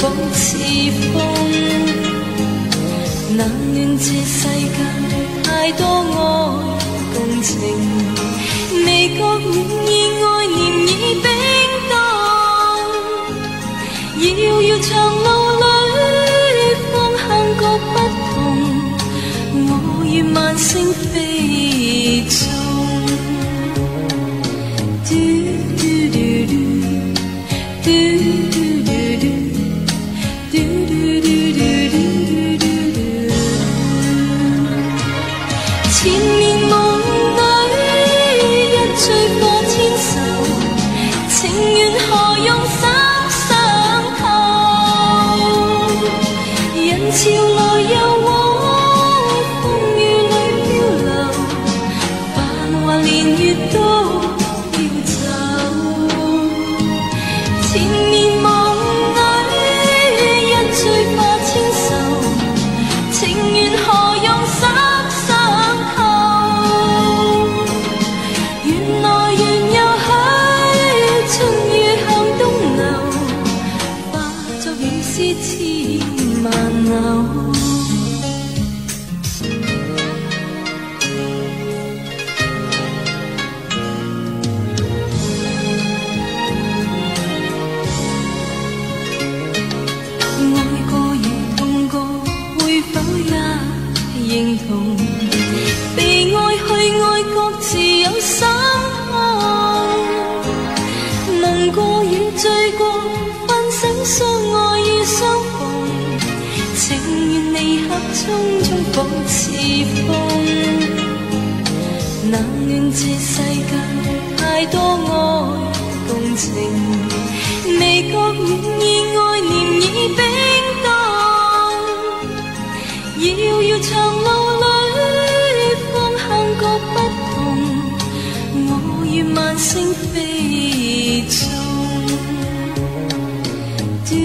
保持風。冷暖這世界太多愛共情，未覺滿意愛念已冰凍。遙遙長路裏方向各不同，我願萬星飛縱。前面夢裏一醉過千愁，情緣何用手相扣？人潮來又往，風雨裏漂流，繁華年月都要走。前面夢裏一醉過千愁，情緣何用手？千萬縷。愛過與痛過，會否也認同？被愛去愛，各自有心痛。能過與醉過，分醒相愛與相逢，情願離合中保持風。冷暖這世界太多愛共情，未覺滿意愛念已冰凍。遙遙長路裏方向各不同，我願萬星飛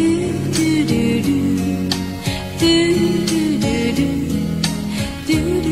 縱。do do do do do do do do